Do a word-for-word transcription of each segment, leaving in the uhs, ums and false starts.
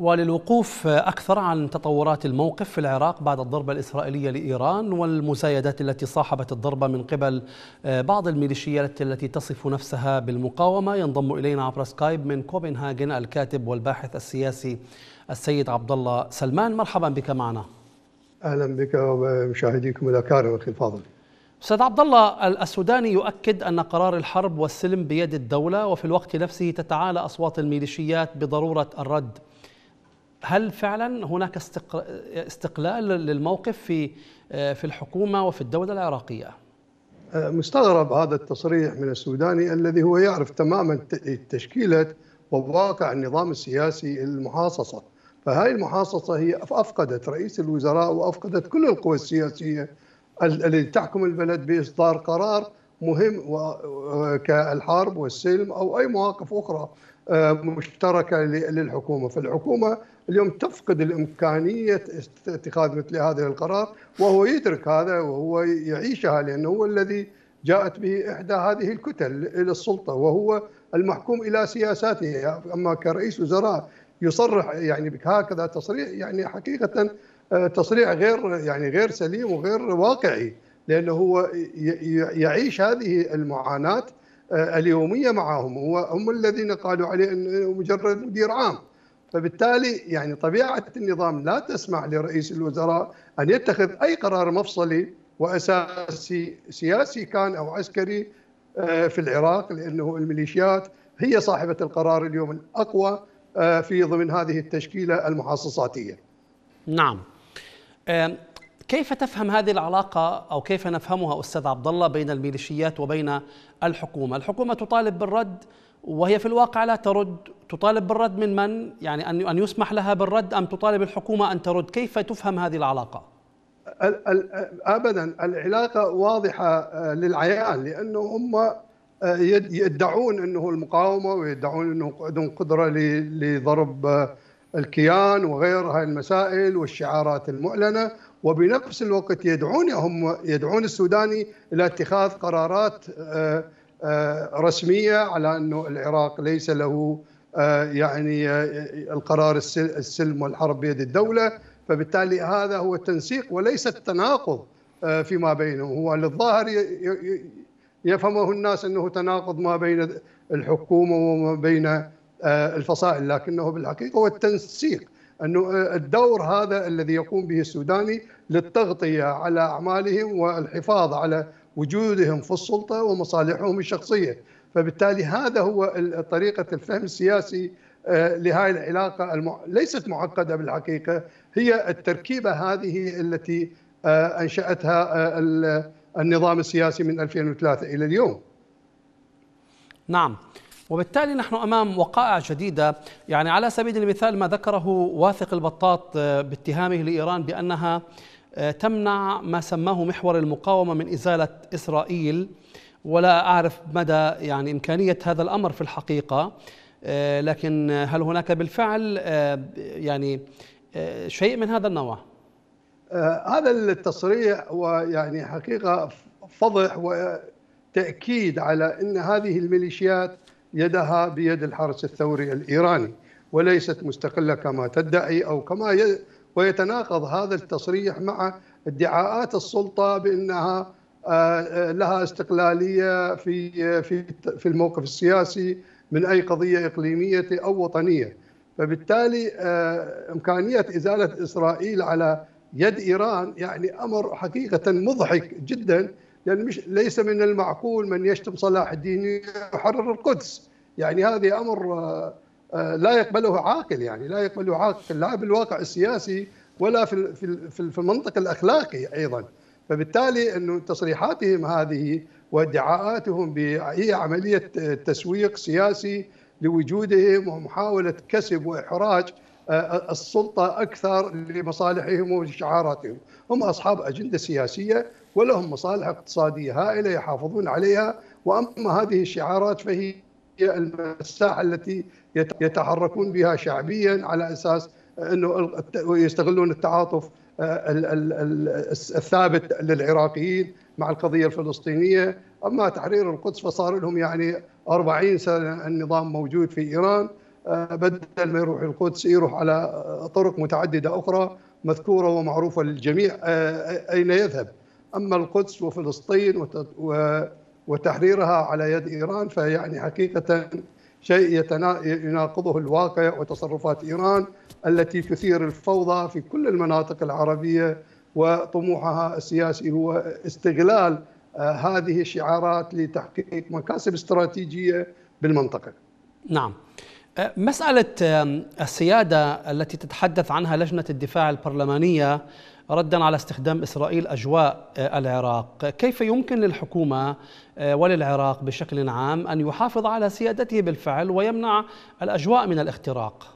وللوقوف أكثر عن تطورات الموقف في العراق بعد الضربة الإسرائيلية لإيران والمزايدات التي صاحبت الضربة من قبل بعض الميليشيات التي تصف نفسها بالمقاومة، ينضم إلينا عبر سكايب من كوبنهاجن الكاتب والباحث السياسي السيد عبد الله سلمان. مرحبا بك معنا. أهلا بك ومشاهديكم الأكارم أخي الفاضل. أستاذ عبد الله، السوداني يؤكد أن قرار الحرب والسلم بيد الدولة، وفي الوقت نفسه تتعالى أصوات الميليشيات بضرورة الرد. هل فعلا هناك استقلال للموقف في في الحكومة وفي الدولة العراقية؟ مستغرب هذا التصريح من السوداني الذي هو يعرف تماما تشكيلة وواقع النظام السياسي المحاصصة. فهذه المحاصصة هي أفقدت رئيس الوزراء وأفقدت كل القوى السياسية التي تحكم البلد بإصدار قرار مهم كالحرب والسلم أو أي مواقف أخرى مشتركة للحكومة. فالحكومة اليوم تفقد الإمكانية اتخاذ مثل هذا القرار، وهو يدرك هذا وهو يعيشها، لأنه هو الذي جاءت به إحدى هذه الكتل إلى السلطة وهو المحكوم إلى سياساته. أما كرئيس وزراء يصرح يعني بهكذا تصريح، يعني حقيقة تصريح غير يعني غير سليم وغير واقعي، لأنه هو يعيش هذه المعاناة اليومية معهم. هو هم الذين قالوا عليه أنه مجرد مدير عام. فبالتالي يعني طبيعة النظام لا تسمح لرئيس الوزراء أن يتخذ أي قرار مفصلي وأساسي سياسي كان أو عسكري في العراق، لأنه الميليشيات هي صاحبة القرار اليوم الأقوى في ضمن هذه التشكيلة المحاصصاتية. نعم. كيف تفهم هذه العلاقة أو كيف نفهمها أستاذ عبد الله بين الميليشيات وبين الحكومة؟ الحكومة تطالب بالرد وهي في الواقع لا ترد. تطالب بالرد من من؟ يعني أن أن يسمح لها بالرد أم تطالب الحكومة أن ترد؟ كيف تفهم هذه العلاقة؟ أبدا، العلاقة واضحة للعيان، لأنه هم يدعون أنه المقاومة ويدعون أنه عندهم قدرة لضرب الكيان وغير هاي المسائل والشعارات المعلنة، وبنفس الوقت يدعون هم يدعون السوداني إلى اتخاذ قرارات رسمية على أنه العراق ليس له يعني القرار السلم والحرب بيد الدولة. فبالتالي هذا هو التنسيق وليس التناقض فيما بينهم. هو للظاهر يفهمه الناس أنه تناقض ما بين الحكومة وما بين الفصائل، لكنه بالحقيقة هو التنسيق، أنه الدور هذا الذي يقوم به السوداني للتغطية على أعمالهم والحفاظ على وجودهم في السلطة ومصالحهم الشخصية. فبالتالي هذا هو طريقة الفهم السياسي لهذه العلاقة الم... ليست معقدة بالحقيقة، هي التركيبة هذه التي أنشأتها النظام السياسي من ألفين وثلاثة إلى اليوم. نعم، وبالتالي نحن أمام وقائع جديدة. يعني على سبيل المثال ما ذكره واثق البطاط باتهامه لإيران بأنها تمنع ما سماه محور المقاومة من إزالة إسرائيل، ولا أعرف مدى يعني إمكانية هذا الأمر في الحقيقة، لكن هل هناك بالفعل يعني شيء من هذا النوع؟ هذا التصريح هو يعني حقيقة فضح وتأكيد على أن هذه الميليشيات يدها بيد الحرس الثوري الإيراني وليست مستقلة كما تدعي أو كما ي... ويتناقض هذا التصريح مع ادعاءات السلطة بأنها لها استقلالية في في في الموقف السياسي من أي قضية إقليمية أو وطنية. فبالتالي إمكانية إزالة إسرائيل على يد إيران يعني أمر حقيقة مضحك جدا، يعني مش ليس من المعقول من يشتم صلاح الدين يحرر القدس. يعني هذا أمر لا يقبله عاقل، يعني لا يقبله عاقل لا بالواقع السياسي ولا في في المنطق الأخلاقي أيضا. فبالتالي أنه تصريحاتهم هذه وادعاءاتهم هي عملية تسويق سياسي لوجودهم ومحاولة كسب وإحراج السلطة أكثر لمصالحهم وشعاراتهم. هم أصحاب أجندة سياسية ولهم مصالح اقتصادية هائلة يحافظون عليها، وأما هذه الشعارات فهي المساحة التي يتحركون بها شعبيا على أساس أنه يستغلون التعاطف الثابت للعراقيين مع القضية الفلسطينية. أما تحرير القدس فصار لهم يعني أربعين سنة النظام موجود في إيران، بدل ما يروح القدس يروح على طرق متعددة أخرى مذكورة ومعروفة للجميع أين يذهب. أما القدس وفلسطين وتحريرها على يد إيران فيعني حقيقة شيء يناقضه الواقع وتصرفات إيران التي تثير الفوضى في كل المناطق العربية، وطموحها السياسي هو استغلال هذه الشعارات لتحقيق مكاسب استراتيجية بالمنطقة. نعم. مسألة السيادة التي تتحدث عنها لجنة الدفاع البرلمانية ردا على استخدام إسرائيل أجواء العراق، كيف يمكن للحكومة وللعراق بشكل عام أن يحافظ على سيادته بالفعل ويمنع الأجواء من الاختراق؟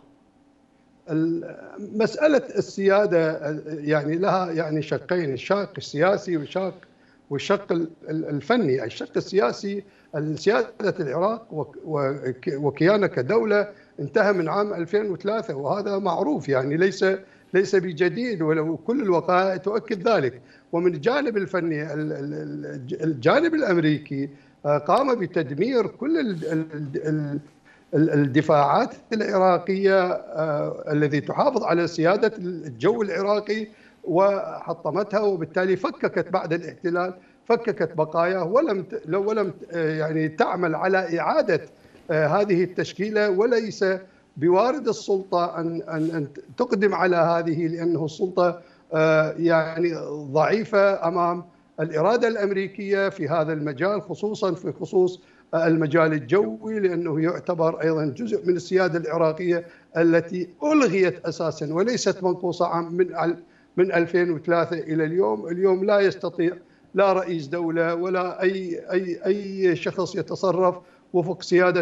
مسألة السيادة يعني لها يعني شقين، الشق السياسي والشق والشق الفني. الشق السياسي سيادة العراق وكيانه كدولة انتهى من عام ألفين وثلاثة، وهذا معروف يعني ليس ليس بجديد، ولو كل الوقائع تؤكد ذلك. ومن الجانب الفني الجانب الأمريكي قام بتدمير كل الدفاعات العراقية الذي تحافظ على سيادة الجو العراقي وحطمتها، وبالتالي فككت بعد الاحتلال فككت بقاياه ولم ولم يعني تعمل على إعادة هذه التشكيلة، وليس بوارد السلطة أن أن تقدم على هذه، لأنه السلطة يعني ضعيفة أمام الإرادة الأمريكية في هذا المجال، خصوصا في خصوص المجال الجوي، لأنه يعتبر أيضا جزء من السيادة العراقية التي ألغيت أساسا وليست منقوصة من من ألفين وثلاثة إلى اليوم. اليوم لا يستطيع لا رئيس دولة ولا أي أي أي شخص يتصرف وفق سيادة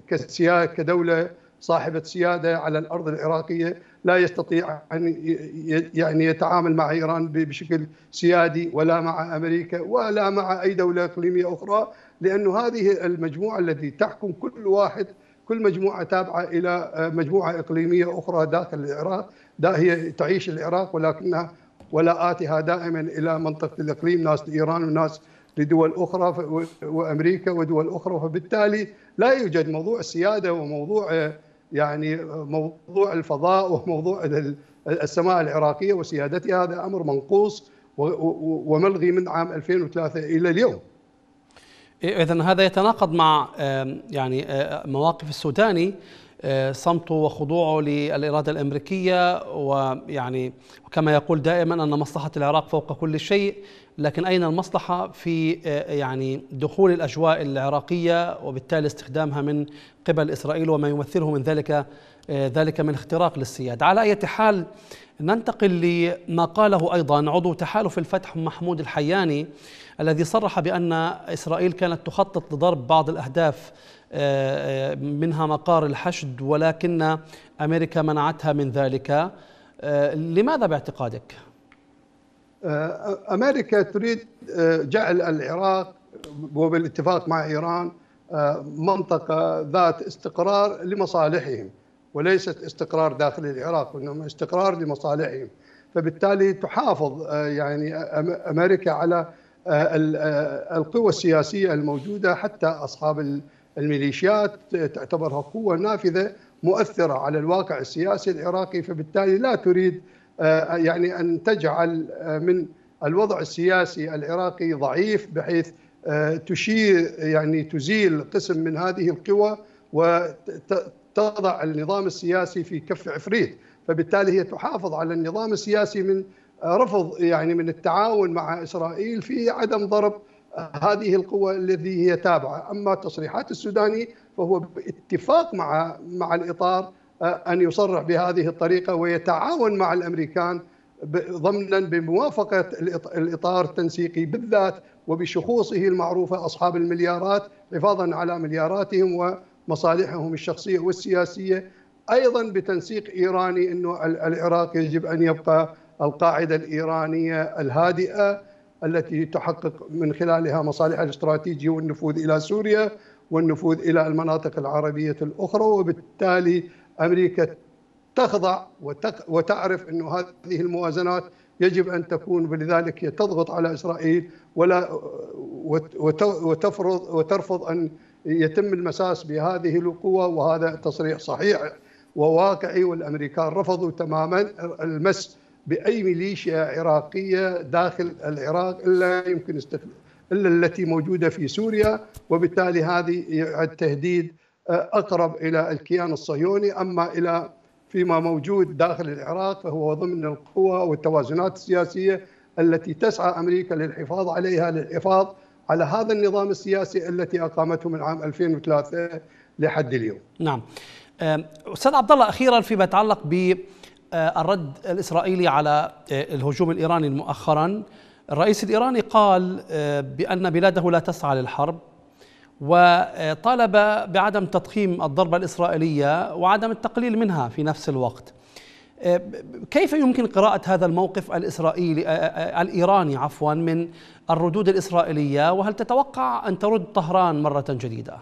كدولة صاحبة سيادة على الأرض العراقية، لا يستطيع أن يعني يتعامل مع إيران بشكل سيادي ولا مع أمريكا ولا مع أي دولة إقليمية أخرى، لأنه هذه المجموعة التي تحكم كل واحد كل مجموعة تابعة إلى مجموعة إقليمية أخرى داخل العراق. دا هي تعيش العراق ولكنها ولاءاتها دائما إلى منطقة الإقليم، ناس لإيران وناس لدول أخرى وأمريكا ودول أخرى، فبالتالي لا يوجد موضوع السيادة وموضوع يعني موضوع الفضاء وموضوع السماء العراقية وسيادتها، هذا أمر منقوص وملغي من عام ألفين وثلاثة إلى اليوم. إذن هذا يتناقض مع يعني مواقف السوداني، صمته وخضوعه للإرادة الأمريكية، ويعني كما يقول دائما أن مصلحة العراق فوق كل شيء، لكن أين المصلحة في يعني دخول الأجواء العراقية وبالتالي استخدامها من قبل إسرائيل وما يمثله من ذلك ذلك من اختراق للسيادة. على أي حال ننتقل لما قاله أيضا عضو تحالف الفتح محمود الحياني، الذي صرح بأن إسرائيل كانت تخطط لضرب بعض الأهداف منها مقار الحشد، ولكن أمريكا منعتها من ذلك. لماذا باعتقادك؟ أمريكا تريد جعل العراق وبالاتفاق مع إيران منطقة ذات استقرار لمصالحهم، وليست استقرار داخل العراق، وإنما استقرار لمصالحهم. فبالتالي تحافظ يعني أمريكا على القوى السياسية الموجودة، حتى أصحاب الميليشيات تعتبرها قوة نافذة مؤثرة على الواقع السياسي العراقي، فبالتالي لا تريد يعني أن تجعل من الوضع السياسي العراقي ضعيف بحيث تشير يعني تزيل قسم من هذه القوى وتضع النظام السياسي في كف عفريت. فبالتالي هي تحافظ على النظام السياسي من رفض يعني من التعاون مع إسرائيل في عدم ضرب هذه القوى التي هي تابعة. أما تصريحات السوداني فهو باتفاق مع مع الإطار أن يصرح بهذه الطريقة ويتعاون مع الأمريكان ضمنا بموافقة الإطار التنسيقي بالذات وبشخوصه المعروفة أصحاب المليارات، حفاظا على ملياراتهم ومصالحهم الشخصية والسياسية، أيضا بتنسيق إيراني أنه العراق يجب أن يبقى القاعدة الإيرانية الهادئة التي تحقق من خلالها مصالحها الاستراتيجية والنفوذ إلى سوريا والنفوذ إلى المناطق العربية الأخرى. وبالتالي أمريكا تخضع وتعرف أن هذه الموازنات يجب أن تكون، ولذلك هي تضغط على إسرائيل ولا وتفرض وترفض أن يتم المساس بهذه القوى، وهذا تصريح صحيح وواقعي، والأمريكان رفضوا تماما المس بأي ميليشيا عراقية داخل العراق إلا يمكن استخدام إلا التي موجودة في سوريا، وبالتالي هذه التهديد أقرب إلى الكيان الصهيوني. أما إلى فيما موجود داخل العراق فهو ضمن القوى والتوازنات السياسية التي تسعى أمريكا للحفاظ عليها، للحفاظ على هذا النظام السياسي التي أقامته من عام ألفين وثلاثة لحد اليوم. نعم. أستاذ عبد الله، أخيرا فيما يتعلق بالرد الإسرائيلي على الهجوم الإيراني مؤخرا، الرئيس الإيراني قال بأن بلاده لا تسعى للحرب، وطالب بعدم تضخيم الضربة الإسرائيلية وعدم التقليل منها في نفس الوقت. كيف يمكن قراءة هذا الموقف الإسرائيلي الإيراني عفوا من الردود الإسرائيلية، وهل تتوقع أن ترد طهران مرة جديدة؟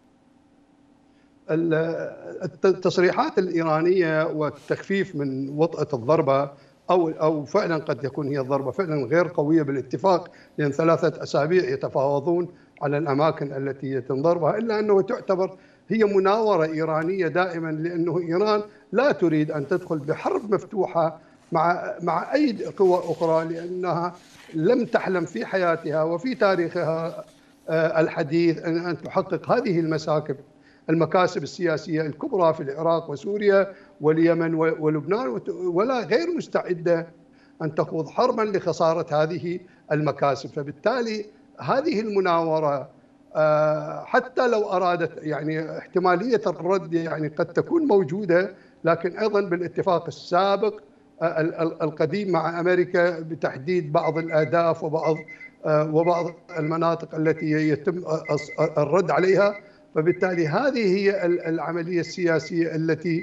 التصريحات الإيرانية والتخفيف من وطأة الضربة أو أو فعلا قد يكون هي الضربة فعلا غير قوية بالاتفاق، لأن ثلاثة أسابيع يتفاوضون على الأماكن التي يتم ضربها، إلا أنه تعتبر هي مناورة إيرانية دائما، لأنه إيران لا تريد أن تدخل بحرب مفتوحة مع مع أي قوى أخرى، لأنها لم تحلم في حياتها وفي تاريخها الحديث أن تحقق هذه المساكب المكاسب السياسية الكبرى في العراق وسوريا واليمن ولبنان، ولا غير مستعدة أن تخوض حربا لخسارة هذه المكاسب. فبالتالي هذه المناورة حتى لو أرادت يعني احتمالية الرد يعني قد تكون موجودة، لكن أيضا بالاتفاق السابق القديم مع أمريكا بتحديد بعض الأهداف وبعض وبعض المناطق التي يتم الرد عليها. فبالتالي هذه هي العملية السياسية التي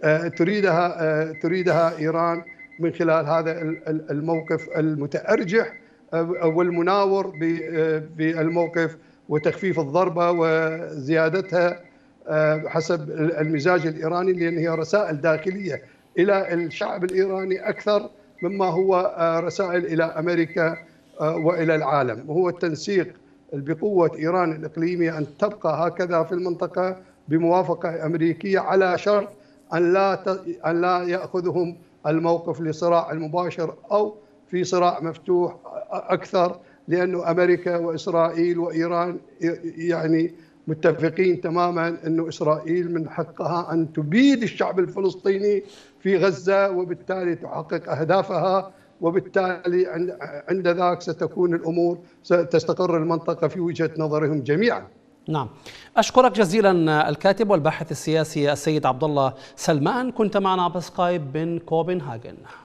تريدها تريدها إيران من خلال هذا الموقف المتأرجح والمناور بالموقف وتخفيف الضربة وزيادتها حسب المزاج الإيراني، لأن هي رسائل داخلية إلى الشعب الإيراني أكثر مما هو رسائل إلى أمريكا وإلى العالم، وهو التنسيق بقوة إيران الإقليمية أن تبقى هكذا في المنطقة بموافقة أمريكية، على شرط أن لا أن لا يأخذهم الموقف لصراع المباشر أو في صراع مفتوح أكثر، لأنه أمريكا وإسرائيل وإيران يعني متفقين تماما أنه إسرائيل من حقها أن تبيد الشعب الفلسطيني في غزة، وبالتالي تحقق أهدافها، وبالتالي عند ذاك ستكون الأمور ستستقر المنطقة في وجهة نظرهم جميعا. نعم، أشكرك جزيلا الكاتب والباحث السياسي السيد عبد الله سلمان، كنت معنا بسكايب من كوبنهاجن.